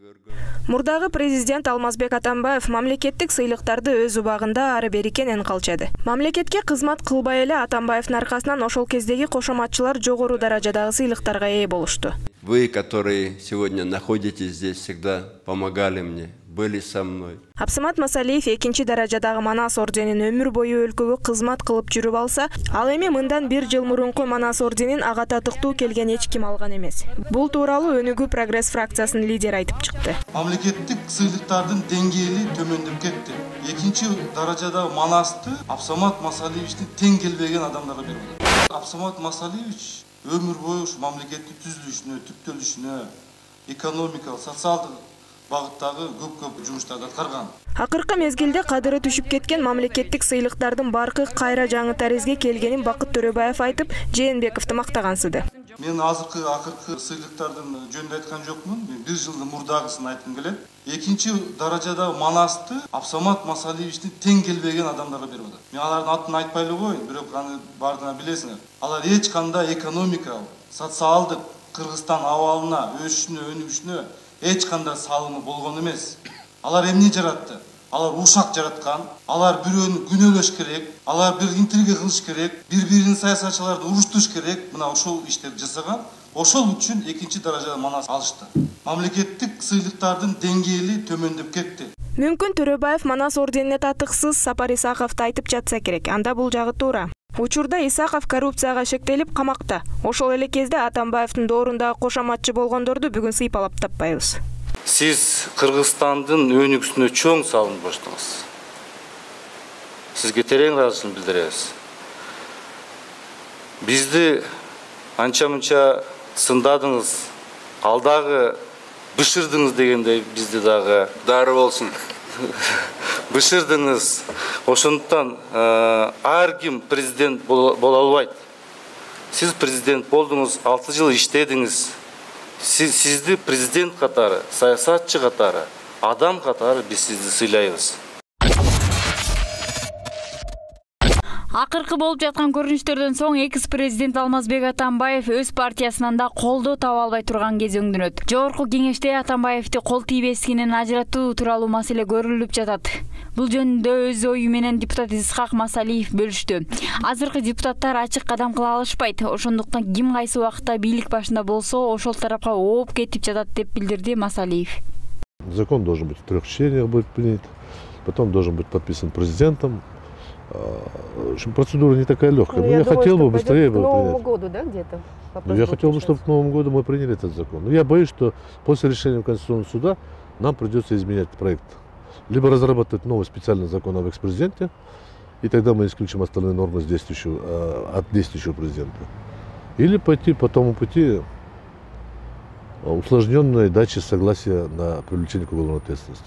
Мурдагы президент Алмазбек Атамбаев мамлекеттик сыйлыктарды өз убагында ары бери кенен калчады. Мамлекетке кызмат кылбай эле Атамбаевдин аркасынан ошол кездеги кошоматчылар жогору даражадагы сыйлыктарга ээ болушту. Вы, которые сегодня находитесь здесь, всегда помогали мне, были со мной. Абсамат Масалиев экинчи даражадагы Манас орденин өмүр бою өлкөгө кызмат кылып жүрүп алса, ал эми мындан 1 жыл мурунку Манас орденин ага татыктуу келген эч ким алган эмес. Бул тууралуу Өнүгүү Прогресс фракциясынын лидери айтып чыкты. Мамлекеттик сыйлыктардын деңгээли төмөндөп кетти. Экинчи даражадагы Манасты Абсамат Масалиевичтин тең келбеген адамдарга берди. Абсамат Масалиевич өмүр бою ушу мамлекеттин түзүлүшүнө, түптөлүшүнө, экономикалык, социалдык багыттагы көп жумуштарды аткарган. Акыркы мезгилде кадыры түшүп кеткен мамлекеттик сыйлыктардын баркы кайра жаңы тарезге келгенин Бакыт Төрөбаев айтып, Жээнбековду мактагансыды. Мен акыркы сыйлыктардын жөнүндө айткан жокмун. Мен 1 жылдын мурдагысын айткым келет. Экинчи даражадагы Манасты Абсамат Масалиевичтин тең келбеген адамдарга берип атат. Мен алардын атын айтпай эле коеюн, бирок аны бардыгына билесиңер. Алар эч кандай экономикалык, социалдык Кыргызстан абалына, өсүшүнө, өнүгүшүнө эч кандай салымы болгон эмес. Алар эмне жаратты? Алар ушак жараткан, алар бирөөнү күнөөлөш керек, алар бир интрига кылыш керек, бири-бирин саясатчыларды уруштуш керек. Мына ошол иштерди жасаган. Ошол үчүн экинчи даражада Манас алышты. Мамлекеттик сыйлыктардын деңгээли төмөндөп кетти. Мүмкүн Төрөбаев Манас орденине татыксыз Сапар Исаковду айтып жатса керек. Анда бул жагы туура. Учурда Исаков коррупцияга шектелип камакта. Ошол эле кезде Атамбаевдин доорундагы кошоматчы болгондорду бүгүн сыйпалап таппайбыз. Сиз Кыргызстандын өнүгүшүнө чоң салым коштуңуз. Сизге терең ыраазычылык билдиребиз. Бизди анча-мынча сындадыңыз, алдагы бышырдыңыз дегендей бизди дагы Дары болсун. Бышырдыңыз. Ошондуктан ар ким президент боло албайт. Сиз президент болдуңуз, 6 жыл иштедиңиз. Сизди президент катары, саясатчы катары, адам катары биз сизди сыйлайбыз. Акыркы болуп жаткан көрүнүштөрдөн соң экс-президент Алмазбек Атамбаев өз партиясынан да колдоо таба албай турган кез өңдүнөт. Жогорку кеңеште Атамбаевди кол тийбестигинен ажыратуу тууралуу маселе көрүлүп жатат. Бул жөнүндө өз ою менен депутат Исхак Масалиев бөлүштү. Азыркы депутаттар ачык кадам кыла алышпайт. Ошондуктан ким кайсы убакытта бийлик башында болсо, ошол тарапка ооп кетип жатат деп билдирди Масалиев. Закон должен быть в 3 чтениях будет принят, потом должен быть подписан президентом. В общем, процедура не такая легкая. Но я хотел бы быстрее принять. К Новому году, да, где-то? Я хотел бы, чтобы к Новому году мы приняли этот закон. Но я боюсь, что после решения Конституционного суда нам придется изменять проект. Либо разработать новый специальный закон об экс-президенте, и тогда мы исключим остальные нормы от действующего президента. Или пойти по тому пути усложненной дачи согласия на привлечение к уголовной ответственности.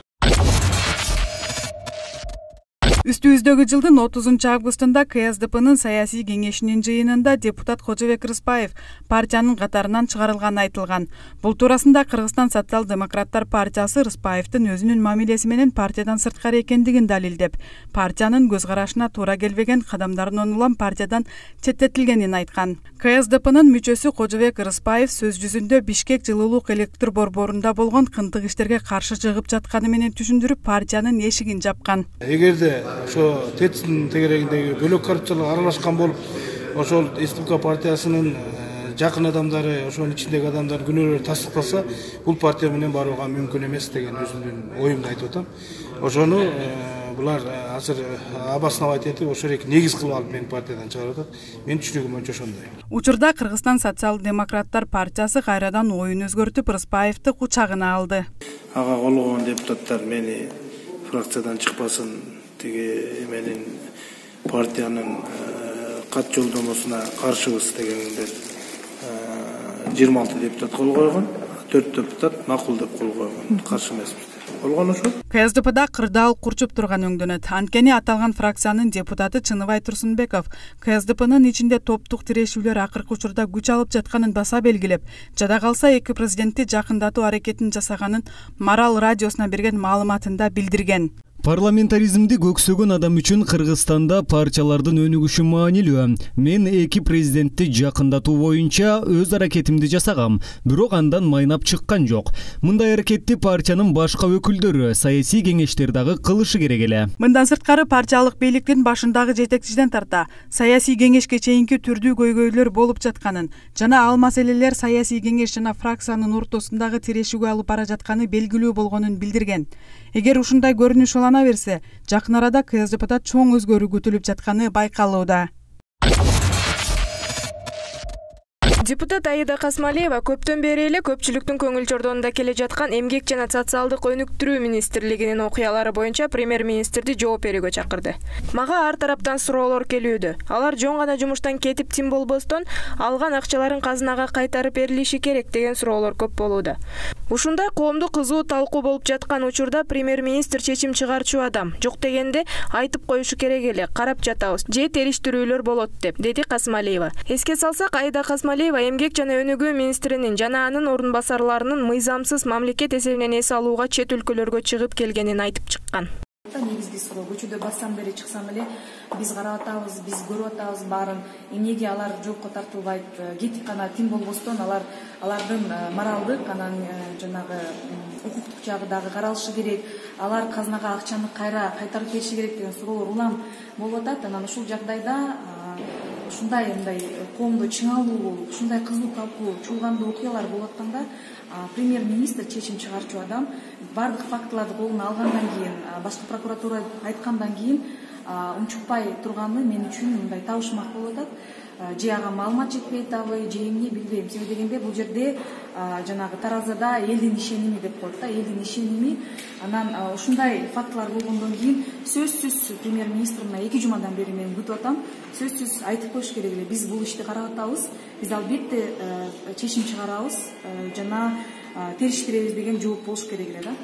Үстүбүздөгү жылдын 30-августунда КСДПнын саясий кеңешинин жыйынында депутат Кожобек Рыспаев партиянын катарынан чыгарылганы айтылган. Бул туурасында Кыргызстан социал-демократтар партиясы Рыспаевдин өзүнүн мамилеси менен партиядан сырткары экендигин далилдеп, партиянын көз карашына туура келбеген кадамдардын улам партиядан четтетилгенин айткан. КСДПнын мүчөсү Кожобек Рыспаев сөз жүзүндө Бишкек жылуулук электр борборунда болгон кынтык иштерге каршы чыгып жатканы менен түшүндүрүп, партиянын эшигин жапкан. Эгерде ошо ТЭЦтин тегерегиндеги бөлөк коррупциялык аралашкан болуп, ошол СДПК партиясынын жакын адамдары, ошонун ичиндеги адамдардын күнөөлөрү тастыкталса, бул партия менен барууга мүмкүн эмес деген өзүмдүн оюмду айтып атам. Ошону булар азыр обосновать этип, ошол эки негиз кылып алып мени партиядан чыгарып атат. Менин түшүнүгүм боюнча ошондой. Учурда Кыргызстан социал-демократтар партиясы кайрадан оюн өзгөртүп, Рыспаевди кучагына алды. Ага колгон депутаттар мени фракциядан чыкпасын, тиги менин партиянын кат жолдомосуна каршыбыз дегенде 26 депутат кол койгон, 4 депутат макул деп кол койгон, каршы эмесмиз. Болгон ошо. КСДПда кырдаал курчуп турган өңдөнөт. Анткени аталган фракциянын депутаты Чыныбай Турсунбеков КСДПнын ичинде топтук тирешүүлөр акыркы учурда күч алып жатканын баса белгилеп, жада калса эки президентти жакындатуу аракетин жасаганын Марал радиосуна берген маалыматында билдирген. Парламентаризмди көксөгөн адам үчүн Кыргызстанда партиялардын өнүгүшү маанилүү. Мен эки президентти жакындатуу боюнча өз аракетимди жасагам, бирок андан майнап чыккан жок. Мындай аракетти партиянын башка өкүлдөрү, саясий кеңештер дагы кылышы керек эле. Мындан сырткары партиялык бийликтин башындагы жетекчиден тарта саясий кеңешке чейинки түрдүү көйгөйлөр болуп жатканын жана ал маселелер саясий кеңеш жана фракциянын ортосундагы тирешүүгө алып бара жатканы белгилүү болгонун билдирген. Эгер ушундай көрүнүш улана берсе, жакын арада КСДПда чоң өзгөрүү күтүлүп жатканы байкалууда. Депутат Аида Касмалиева көптөн бери эле көпчүлүктүн көңүл чордонунда келе жаткан эмгек жана социалдык өнүктүрүү министрлигинин окуялары боюнча премьер-министрди жооп берүүгө чакырды. Мага ар тараптан суроолор келүүдө. Алар жөн гана жумуштан кетип тим болбостон, алган акчаларын казынага кайтарып берилиши керек деген суроолор көп болууда. Ушундай коомдук кызуу талкуу болуп жаткан учурда премьер-министр чечим чыгарчу адам. Жок дегенде айтып коюшу керек эле, карап жатабыз, же териштирүүлөр болот деп, деди Касмалиева. Эске салсак, Аида Касмалиева эмгек жана өнүгүү министринин жана анын орун басарларынын мыйзамсыз мамлекет эсебинен эс алууга чет өлкөлөргө чыгып келгенин айтып чыккан. Негизги суроо көчөдө бассам бери чыксам эле биз карап атабыз, биз көрүп атабыз баарын. Эмнеге алар жоопко тартылбайт? Кетип гана тим болбостон алардын моралдык, анан жанагы укуктук жагы дагы каралышы керек. Алар казынага акчаны кайтарып бериши керек деген суроолор улам болуп атат. Анан ушул жагдайда ушундай коомдо чыңалуу болуп, ушундай кызуу талкуу, чуулгандуу окуялар болуп атканда премьер-министр чечим чыгарчу адам бардык фактыларды колуна алгандан кийин, башкы прокуратура айткандан кийин унчукпай турганы мен үчүн мындай табышмак болуп атат. Же ага маалымат жетпей атабы, же эмне билбейм. Себеби дегенде бул жерде жанагы таразада элдин ишеними деп коет да, элдин ишеними. Анан ушундай фактылар болгондон кийин сөзсүз премьер-министр мына 2 жумадан бери мен күтүп атам. Сөзсүз айтып коюш керек эле. Биз бул ишти карап атабыз. Биз албетте чечим чыгарабыз жана териштиребиз деген жооп болуш керек эле да.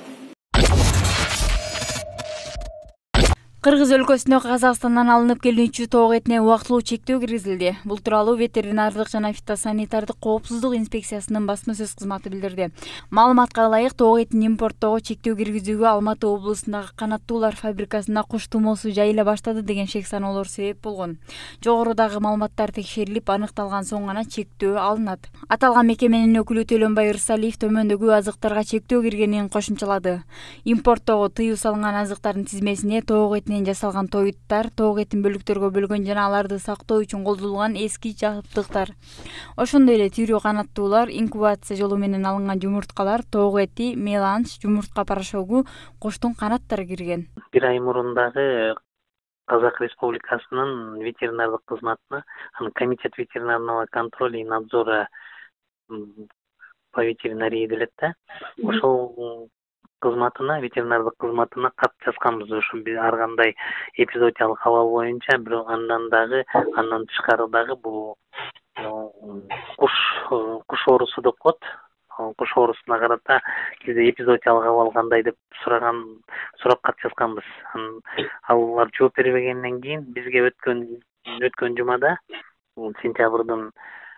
Кыргыз өлкөсүнө Казакстандан алынып келүүчү тоок этине убактылуу чектөө киргизилди. Бул тууралуу ветеринардык жана фитосанитардык коопсуздук инспекциясынын басма сөз кызматы билдирди. Маалыматка ылайык, тоок этин импорттоого чектөө киргизүүгө Алматы облусундагы канаттуулар фабрикасында куш тумоосу жайыла баштады деген шек саноолор себеп болгон. Жогорудагы маалыматтар текшерилип, аныкталган соң гана чектөө алынат. Аталган мекеменин өкүлү Төлөнбай Ырсалиев төмөндөгү азыктарга чектөө киргенин кошумчалады. Импорттоого тыюу салынган азыктардын тизмесине тоок этинен жасалган тоюттар, тоок этин бөлүктөргө бөлгөн жана аларды сактоо үчүн колдонулган эски жабдыктар. Ошондой эле тирүү канаттуулар, инкубация жолу менен алынган жумурткалар, тоок эти, меланж, жумуртка порошогу, куштун канаттары кирген. Бир ай мурун Казак Республикасынын ветеринардык кызматына, комитет ветеринарного контроля и надзора по ветеринарии делет да. Ошол кызматына, ветеринардык кызматына кат жазганбыз. Ушу ар кандай эпизодиялык абал боюнча, бирок андан тышкары дагы бул куш оорусу деп коет. Куш оорусуна карата бизде эпизодиялык абал кандай деп сурап кат жазганбыз. Алар жооп бербегенден кийин бизге өткөн жумада сентябрдын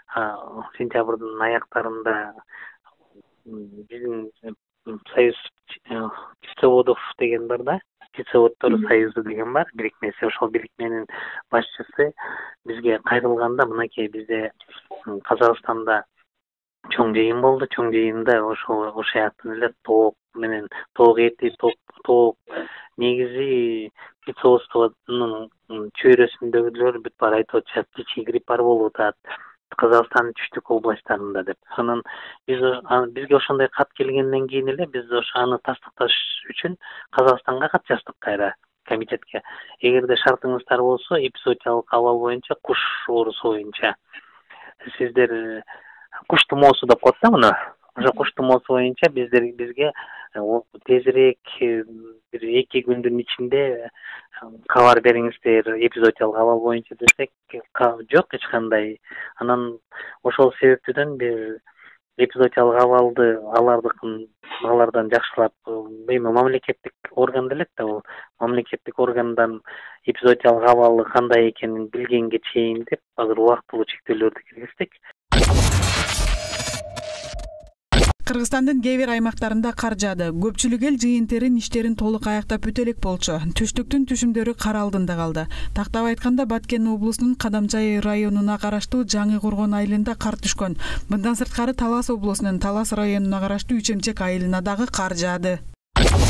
аяктарында биздин союз птицеводов деген бар да, птицеводдор союзу деген бар, бирикмеси. Ошол бирикменин башчысы бизге кайрылганда, мынакей бизде Казакстанда чоң жыйын болду. Чоң жыйында ошол жактан эле тоок менен тоок эти, тоок негизи птицеводствонун чөйрөсүндөгүлөр бүт баары айтып атышат, птичий грипп бар болуп атат Казакстандын түштүк областтарында деп. Анан бизге ошондой кат келгенден кийин эле биз аны тастыкташ үчүн Казакстанга кат жаздык кайра комитетке. Эгерде шартыңыздар болсо, эпизодиялык абал боюнча, куш оорусу боюнча сиздер куш тумоосу деп коет да муну. Ошо куш тумоосу боюнча бизге тезирээк бир 2 күндүн ичинде кабар бериңиздер эпизодиялык абал боюнча десек, жок эч кандай. Анан ошол себептен биз эпизодиялык абалды алардан жакшылап, эми мамлекеттик орган делет да, бул мамлекеттик органдан эпизодиялык абалы кандай экенин билгенге чейин деп азыр убактылуу чектөөлөрдү киргиздик. Кыргызстандын кээ бир аймактарында кар жаады. Көпчүлүк эл жыйын-терин иштерин толук аяктап бүтө элек болчу. Түштүктүн түшүмдөрү кар алдында калды. Тактап айтканда Баткен облусунун Кадамжай районуна караштуу Жаңы Коргон айылында кар түшкөн. Мындан сырткары Талас облусунун Талас районуна караштуу Үчемчек айылына дагы кар жаады.